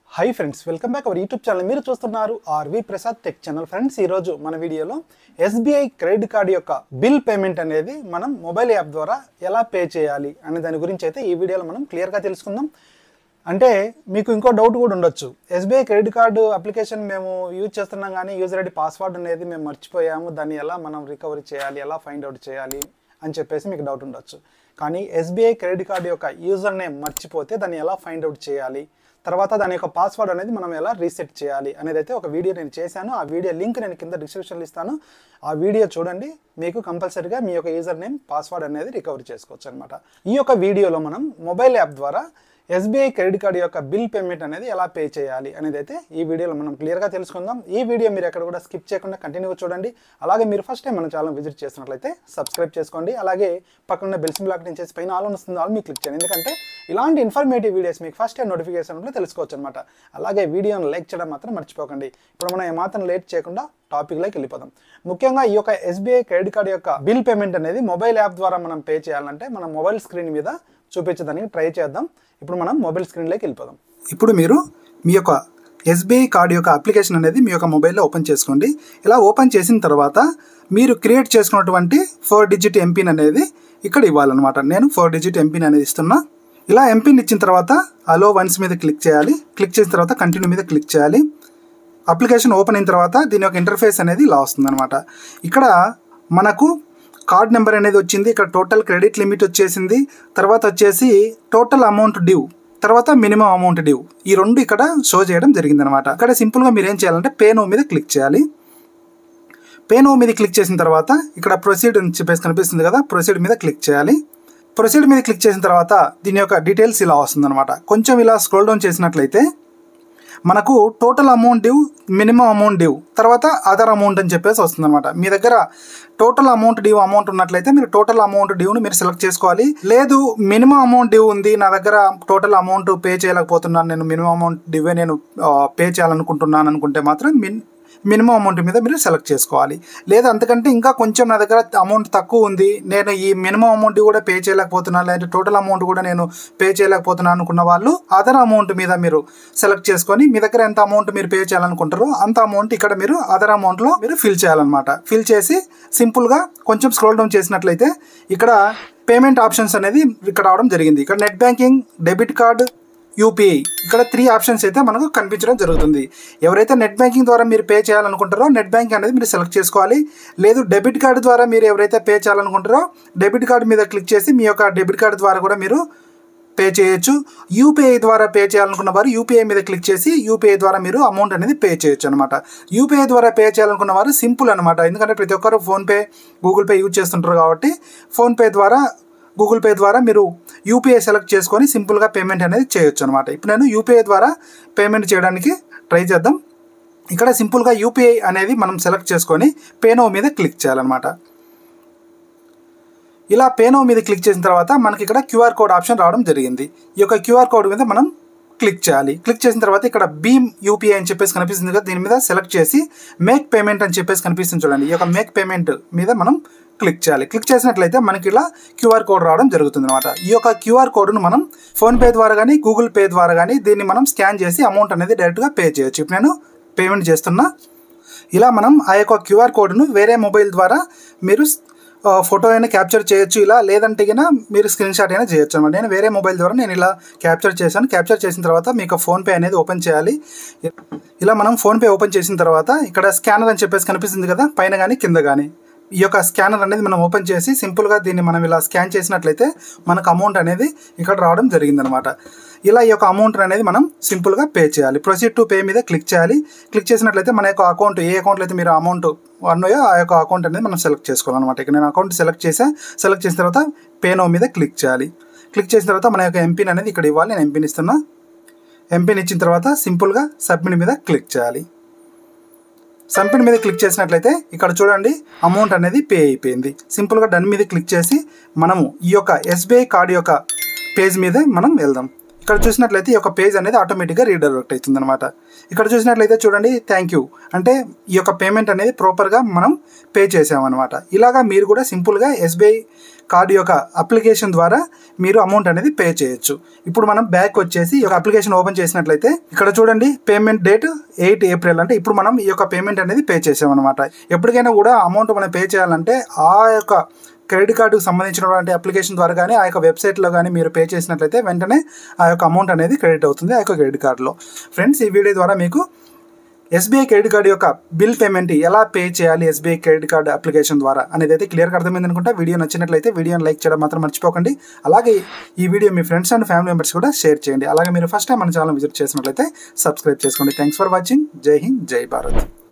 High friends welcome back our YouTube channel మీరు చూస్తున్నారు RV Prasad tech channel friends ఈ రోజు మన వీడియోలో SBI క్రెడిట్ కార్డ్ యొక్క బిల్ పేమెంట్ అనేది మనం మొబైల్ యాప్ ద్వారా ఎలా పే చేయాలి అనే దాని గురించి అయితే ఈ వీడియోలో మనం క్లియర్ గా తెలుసుకుందాం అంటే మీకు ఇంకో డౌట్ కూడా ఉండొచ్చు SBI క్రెడిట్ కార్డ్ అప్లికేషన్ మేము యూజ్ చేస్తున్నాం గానీ యూజర్ ఐడి పాస్వర్డ్ అనేది మేము మర్చిపోయాము దాన్ని ఎలా మనం రికవరీ చేయాలి ఎలా ఫైండ్ అవుట్ చేయాలి అని చెప్పేసి మీకు డౌట్ ఉండొచ్చు కానీ SBI క్రెడిట్ కార్డ్ యొక్క యూజర్ నేమ్ మర్చిపోతే దాన్ని ఎలా ఫైండ్ అవుట్ చేయాలి తర్వాత దాని యొక్క పాస్వర్డ్ అనేది మనం ఎలా రీసెట్ చేయాలి అనేది అయితే ఒక వీడియో నేను చేశాను ఆ వీడియో లింక్ నేను కింద డిస్క్రిప్షన్లో ఇస్తాను ఆ వీడియో చూడండి మీకు కంపల్సరీగా మీ యొక్క యూజర్ నేమ్ పాస్వర్డ్ అనేది రికవరీ చేసుకోవచ్చు అన్నమాట ఈ యొక్క వీడియోలో మనం మొబైల్ యాప్ ద్వారా SBI క్రెడిట్ కార్డ్ యొక్క బిల్ పేమెంట్ అనేది ఎలా పే చేయాలి అనేది అయితే ఈ వీడియోలో మనం క్లియర్ గా తెలుసుకుందాం ఈ వీడియో మీరు ఎక్కడ కూడా స్కిప్ చేయకుండా కంటిన్యూగా చూడండి అలాగే మీరు ఫస్ట్ టైం మన ఛానల్ విజిట్ చేస్తున్నట్లయితే సబ్స్క్రైబ్ చేసుకోండి అలాగే పక్కన ఉన్న బెల్ సింబల్ యాక్టివేట్ చేసి పైన ఆల్ వస్తుంది ఆల్ మీ క్లిక్ చేయండి ఎందుకంటే ఇలాంటి ఇన్ఫర్మేటివ్ వీడియోస్ మీకు ఫస్ట్ టైం నోటిఫికేషన్లో తెలుసుకోవచ్చు అన్నమాట అలాగే వీడియోని లైక్ చేయడం మాత్రం మర్చిపోకండి ఇప్పుడు మనం ఏమాత్రం లేట్ చేయకుండా టాపిక్ లోకి వెళ్ళిపోదాం ముఖ్యంగా ఈ యొక్క SBI క్రెడిట్ కార్డ్ యొక్క బిల్ పేమెంట్ అనేది మొబైల్ యాప్ ద్వారా మనం పే చేయాలంటే మన మొబైల్ స్క్రీన్ మీద చూపించడానికి ట్రై చేద్దాం ఇప్పుడు మనం మొబైల్ స్క్రీన్ లోకి వెళ్ళిపోదాం ఇప్పుడు మీరు మీ యొక్క SBI కార్డ్ యొక్క అప్లికేషన్ అనేది మీ యొక్క మొబైల్లో ఓపెన్ చేసుకోండి ఇలా ఓపెన్ చేసిన తర్వాత మీరు క్రియేట్ చేసుకున్నటువంటి 4 డిజిట్ ఎంపిన్ అనేది ఇక్కడ ఇవ్వాలన్నమాట నేను 4 డిజిట్ ఎంపిన్ అనేది ఇస్తున్నా ఇలా ఎంపిన్ ఇచ్చిన తర్వాత అలో వన్స్ మీద క్లిక్ చేయాలి క్లిక్ చేసిన తర్వాత కంటిన్యూ మీద క్లిక్ చేయాలి అప్లికేషన్ ఓపెన్ అయిన తర్వాత దీని యొక్క ఇంటర్ఫేస్ అనేది ఇలా వస్తుందన్నమాట ఇక్కడ మనకు కార్డ్ నెంబర్ అనేది వచ్చింది ఇక్కడ టోటల్ క్రెడిట్ లిమిట్ వచ్చేసింది తర్వాత వచ్చేసి టోటల్ అమౌంట్ డ్యూ తర్వాత మినిమం అమౌంట్ డ్యూ ఈ రెండు ఇక్కడ షో చేయడం జరిగిందనమాట ఇక్కడ సింపుల్గా మీరు ఏం చేయాలంటే పే నౌ మీద క్లిక్ చేయాలి పే నౌ మీద క్లిక్ చేసిన తర్వాత ఇక్కడ ప్రొసీడ్ అని చెప్పేసి కనిపిస్తుంది కదా ప్రొసీడ్ మీద క్లిక్ చేయాలి ప్రొసీడ్ మీద క్లిక్ చేసిన తర్వాత దీని యొక్క డీటెయిల్స్ ఇలా వస్తుందన్నమాట కొంచెం ఇలా స్క్రోల్ డౌన్ చేసినట్లయితే మనకు total amount due minimum amount due తర్వాత అదర్ అమౌంట్ అని చెప్పేసి వస్తుందన్నమాట మీ దగ్గర టోటల్ అమౌంట్ డ్యూ అమౌంట్ ఉన్నట్లయితే మీరు టోటల్ అమౌంట్ డ్యూని మీరు సెలెక్ట్ చేసుకోవాలి లేదు మినిమం అమౌంట్ డ్యూ ఉంది నా దగ్గర టోటల్ అమౌంట్ పే చేయలేకపోతున్నాను నేను మినిమం అమౌంట్ డ్యూవే నేను పే చేయాలనుకుంటున్నాను అనుకుంటే మాత్రం మినిమం అమౌంట్ మీద మీరు సెలెక్ట్ చేసుకోవాలి లేదా అంతకంటే ఇంకా కొంచెం నా దగ్గర అమౌంట్ తక్కువ ఉంది నేను ఈ మినిమం అమౌంట్ కూడా పే చేయలేకపోతున్నాను లేదా టోటల్ అమౌంట్ కూడా నేను పే చేయలేకపోతున్నాను అనుకున్న వాళ్ళు అదర్ అమౌంట్ మీద మీరు సెలెక్ట్ చేసుకొని మీ దగ్గర ఎంత అమౌంట్ మీరు పే చేయాలనుకుంటారో అంత అమౌంట్ ఇక్కడ మీరు అదర్ అమౌంట్లో మీరు ఫిల్ చేయాలన్నమాట ఫిల్ చేసి సింపుల్గా కొంచెం స్క్రోల్ డౌన్ చేసినట్లయితే ఇక్కడ పేమెంట్ ఆప్షన్స్ అనేది ఇక్కడ రావడం జరిగింది ఇక్కడ net banking debit card UPI ఇక్కడ 3 ఆప్షన్స్ అయితే మనకు కనిపించడం జరుగుతుంది ఎవరైతే నెట్ బ్యాంకింగ్ ద్వారా మీరు పే చేయాలనుకుంటారో నెట్ బ్యాంకింగ్ అనేది మీరు సెలెక్ట్ చేసుకోవాలి లేదు డెబిట్ కార్డు ద్వారా మీరు ఎవరైతే పే చేయాలనుకుంటారో డెబిట్ కార్డు మీద క్లిక్ చేసి మీ యొక్క డెబిట్ కార్డు ద్వారా కూడా మీరు పే చేయొచ్చు UPI ద్వారా పే చేయాలనుకున్న వారు UPI మీద క్లిక్ చేసి UPI ద్వారా మీరు అమౌంట్ అనేది పే చేయొచ్చు అనమాట UPI ద్వారా పే చేయాలనుకున్న వారు సింపుల్ అనమాట ఎందుకంటే ప్రతి ఒక్కరు ఫోన్పే గూగుల్ పే యూజ్ చేస్తుంటారు కాబట్టి ఫోన్పే ద్వారా గూగుల్ పే ద్వారా మీరు UPI సెలెక్ట్ చేసుకొని సింపుల్గా పేమెంట్ అనేది చేయొచ్చు అనమాట ఇప్పుడు నేను UPI ద్వారా పేమెంట్ చేయడానికి ట్రై చేద్దాం ఇక్కడ సింపుల్గా UPI అనేది మనం సెలెక్ట్ చేసుకొని పే నౌ మీద క్లిక్ చేయాలన్నమాట ఇలా పే నౌ మీద క్లిక్ చేసిన తర్వాత మనకి ఇక్కడ QR కోడ్ ఆప్షన్ రావడం జరిగింది ఈ యొక్క QR కోడ్ మీద మనం క్లిక్ చేయాలి క్లిక్ చేసిన తర్వాత ఇక్కడ భీమ్ UPI అని చెప్పేసి కనిపిస్తుంది కదా దీని మీద సెలెక్ట్ చేసి మేక్ పేమెంట్ అని చెప్పేసి కనిపిస్తుంది చూడండి ఈ యొక్క మేక్ పేమెంట్ మీద మనం క్లిక్ చేయాలి క్లిక్ చేసినట్లయితే మనకి ఇలా QR కోడ్ రావడం జరుగుతుంది అనమాట ఈ యొక్క QR కోడ్ను మనం ఫోన్పే ద్వారా కానీ గూగుల్ పే ద్వారా కానీ దీన్ని మనం స్కాన్ చేసి అమౌంట్ అనేది డైరెక్ట్గా పే చేయొచ్చు ఇప్పుడు నేను పేమెంట్ చేస్తున్నా ఇలా మనం ఆ యొక్క QR కోడ్ను వేరే మొబైల్ ద్వారా మీరు ఫోటో అయినా క్యాప్చర్ చేయొచ్చు ఇలా లేదంటే కినా మీరు స్క్రీన్ షాట్ అయినా చేయొచ్చు అనమాట నేను వేరే మొబైల్ ద్వారా నేను ఇలా క్యాప్చర్ చేశాను క్యాప్చర్ చేసిన తర్వాత మీకు ఫోన్పే అనేది ఓపెన్ చేయాలి ఇలా మనం ఫోన్పే ఓపెన్ చేసిన తర్వాత ఇక్కడ స్కానర్ అని చెప్పేసి కనిపిస్తుంది కదా పైన కానీ కింద కానీ ఈ యొక్క స్కానర్ అనేది మనం ఓపెన్ చేసి సింపుల్గా దీన్ని మనం ఇలా స్కాన్ చేసినట్లయితే మనకు అమౌంట్ అనేది ఇక్కడ రావడం జరిగిందనమాట ఇలా ఈ యొక్క అమౌంట్ అనేది మనం సింపుల్గా పే చేయాలి ప్రొసీడ్ టు పే మీద క్లిక్ చేయాలి క్లిక్ చేసినట్లయితే మన యొక్క అకౌంట్ ఏ అకౌంట్లో అయితే మీరు అమౌంట్ ఉన్నాయో ఆ యొక్క అకౌంట్ అనేది మనం సెలెక్ట్ చేసుకోవాలన్నమాట ఇక్కడ నేను అకౌంట్ సెలెక్ట్ చేసిన తర్వాత పే నౌ మీద క్లిక్ చేయాలి క్లిక్ చేసిన తర్వాత మన యొక్క ఎంపిన్ అనేది ఇక్కడ ఇవ్వాలి నేను ఎంపిన్ ఇస్తున్నా ఎంపిన్ ఇచ్చిన తర్వాత సింపుల్గా సబ్మిట్ మీద క్లిక్ చేయాలి సబ్మిట్ మీద క్లిక్ చేసినట్లయితే ఇక్కడ చూడండి అమౌంట్ అనేది పే అయిపోయింది సింపుల్గా డన్ మీద క్లిక్ చేసి మనము ఈ యొక్క SBI కార్డు యొక్క పేజ్ మీద మనం వెళ్దాం ఇక్కడ చూసినట్లయితే ఈ యొక్క పేజ్ అనేది ఆటోమేటిక్గా రీడైరెక్ట్ అవుతుంది అనమాట ఇక్కడ చూసినట్లయితే చూడండి థ్యాంక్ యూ అంటే ఈ యొక్క పేమెంట్ అనేది ప్రాపర్గా మనం పే చేసామన్నమాట ఇలాగా మీరు కూడా సింపుల్గా SBI కార్డు యొక్క అప్లికేషన్ ద్వారా మీరు అమౌంట్ అనేది పే చేయొచ్చు. ఇప్పుడు మనం బ్యాక్ వచ్చేసి ఈ యొక్క అప్లికేషన్ ఓపెన్ చేసినట్లయితే ఇక్కడ చూడండి పేమెంట్ డేట్ 8 ఏప్రిల్, అంటే ఇప్పుడు మనం ఈ యొక్క పేమెంట్ అనేది పే చేసామన్నమాట. ఎప్పటికైనా కూడా అమౌంట్ మనం పే చేయాలంటే ఆ యొక్క క్రెడిట్ కార్డుకు సంబంధించినటువంటి అప్లికేషన్ ద్వారా కానీ ఆ యొక్క వెబ్సైట్లో కానీ మీరు పే చేసినట్లయితే వెంటనే ఆ యొక్క అమౌంట్ అనేది క్రెడిట్ అవుతుంది ఆ యొక్క క్రెడిట్ కార్డులో. ఫ్రెండ్స్, ఈ వీడియో ద్వారా మీకు ఎస్బీఐ క్రెడిట్ కార్డు యొక్క బిల్ పేమెంట్ ఎలా పే చేయాలి ఎస్బీఐ క్రెడిట్ కార్డు అప్లికేషన్ ద్వారా అనేది అయితే క్లియర్గా అర్థమైంది అనుకుంటా. వీడియో నచ్చినట్లయితే వీడియోని లైక్ చేయడం మాత్రం మర్చిపోకండి. అలాగే ఈ వీడియో మీ ఫ్రెండ్స్ అండ్ ఫ్యామిలీ మెంబర్స్ కూడా షేర్ చేయండి. అలాగే మీరు ఫస్ట్ టైం మన ఛానల్ విజిట్ చేసినట్లయితే సబ్స్క్రైబ్ చేసుకోండి. Thanks for watching. జై హింద్, జై భారత్.